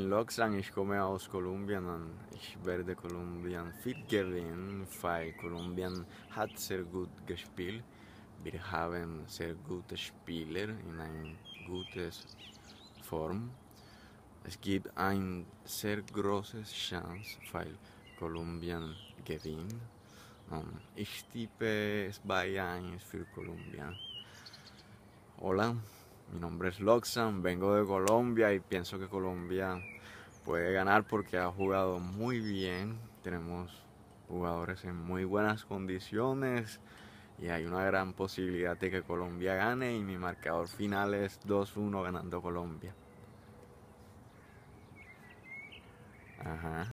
Loxang, ich komme aus Kolumbien und ich werde Kolumbien fit gewinnen, weil Kolumbien hat sehr gut gespielt. Wir haben sehr gute Spieler in einer guten Form. Es gibt eine sehr große Chance, weil Kolumbien gewinnt. Ich tippe 2-1 für Colombia. Hola, mi nombre es Loxan, vengo de Colombia y pienso que Colombia puede ganar porque ha jugado muy bien. Tenemos jugadores en muy buenas condiciones y hay una gran posibilidad de que Colombia gane y mi marcador final es 2-1 ganando Colombia. Ajá.